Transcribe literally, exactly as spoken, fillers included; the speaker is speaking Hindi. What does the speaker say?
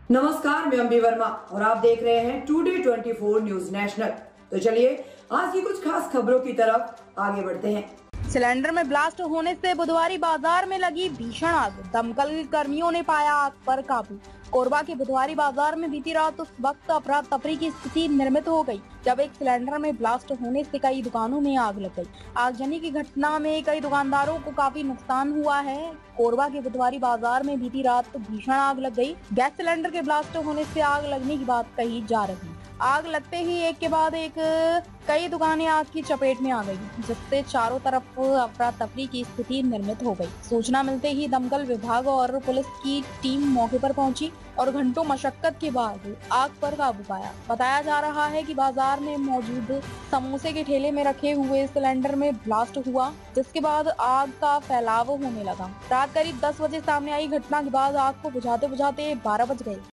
नमस्कार, मैं अम्बी वर्मा और आप देख रहे हैं today twenty four news national. तो चलिए आज की कुछ खास खबरों की तरफ आगे बढ़ते हैं। सिलेंडर में ब्लास्ट होने से बुधवारी बाजार में लगी भीषण आग, दमकल कर्मियों ने पाया आग पर काबू। कोरबा के बुधवारी बाजार में बीती रात उस वक्त अफरा तफरी की स्थिति निर्मित हो गई जब एक सिलेंडर में ब्लास्ट होने से कई दुकानों में आग लग गई। आगजनी की घटना में कई दुकानदारों को काफी नुकसान हुआ है। कोरबा के बुधवारी बाजार में बीती रात भीषण आग लग गई। गैस सिलेंडर के ब्लास्ट होने से आग लगने की बात कही जा रही है। आग लगते ही एक के बाद एक कई दुकानें आग की चपेट में आ गई, जिससे चारों तरफ अफरा तफरी की स्थिति निर्मित हो गई। सूचना मिलते ही दमकल विभाग और पुलिस की टीम मौके पर पहुंची और घंटों मशक्कत के बाद आग पर काबू पाया। बताया जा रहा है कि बाजार में मौजूद समोसे के ठेले में रखे हुए सिलेंडर में ब्लास्ट हुआ, जिसके बाद आग का फैलाव होने लगा। रात करीब दस बजे सामने आई घटना के बाद आग को बुझाते बुझाते बारह बज गए।